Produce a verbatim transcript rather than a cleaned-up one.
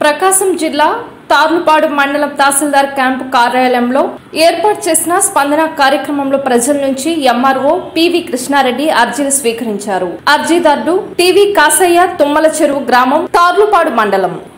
ప్రకాశం జిల్లా తార్లుపాడు మండలం తహసీల్దార్ క్యాంపు కార్యాలయంలో ఏర్పాటు చేసిన స్పందన కార్యక్రమంలో ప్రజల నుంచి ఎంఆర్ఓ పివి కృష్ణారెడ్డి అర్జీలు స్వీకరించారు. అర్జీదారుడు టీవీ కాసయ్య తుమ్మల చెరువు గ్రామం తార్లుపాడు మండలం.